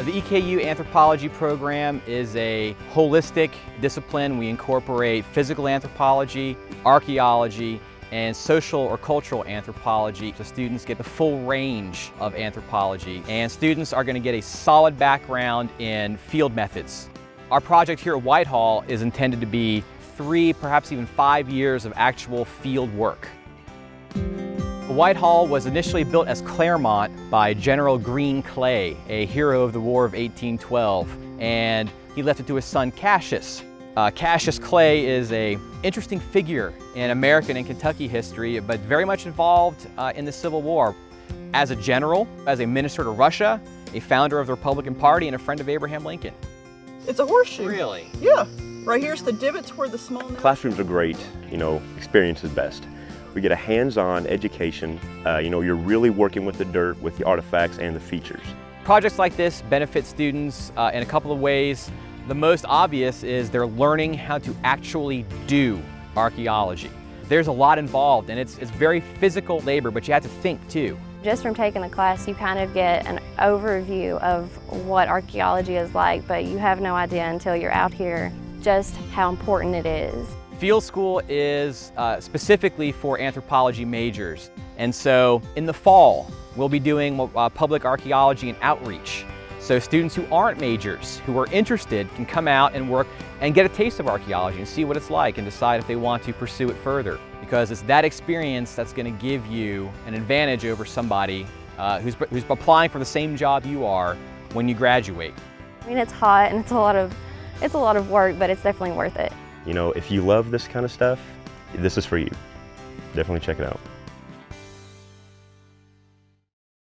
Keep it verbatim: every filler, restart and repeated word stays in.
The E K U Anthropology program is a holistic discipline. We incorporate physical anthropology, archaeology, and social or cultural anthropology. So students get the full range of anthropology, and students are going to get a solid background in field methods. Our project here at Whitehall is intended to be three, perhaps even five years of actual field work. Whitehall was initially built as Claremont by General Green Clay, a hero of the War of eighteen twelve, and he left it to his son Cassius. Uh, Cassius Clay is an interesting figure in American and Kentucky history, but very much involved uh, in the Civil War. As a general, as a minister to Russia, a founder of the Republican Party, and a friend of Abraham Lincoln. It's a horseshoe. Really? Yeah. Right here's the divots where the small... Classrooms are great, you know, experience is best. We get a hands-on education, uh, you know, you're really working with the dirt, with the artifacts and the features. Projects like this benefit students uh, in a couple of ways. The most obvious is they're learning how to actually do archaeology. There's a lot involved, and it's, it's very physical labor, but you have to think too. Just from taking the class, you kind of get an overview of what archaeology is like, but you have no idea until you're out here just how important it is. Field school is uh, specifically for anthropology majors, and so in the fall we'll be doing uh, public archaeology and outreach. So students who aren't majors, who are interested, can come out and work and get a taste of archaeology and see what it's like and decide if they want to pursue it further. Because it's that experience that's going to give you an advantage over somebody uh, who's, who's applying for the same job you are when you graduate. I mean, it's hot and it's a lot of, it's a lot of work, but it's definitely worth it. You know, if you love this kind of stuff, this is for you. Definitely check it out.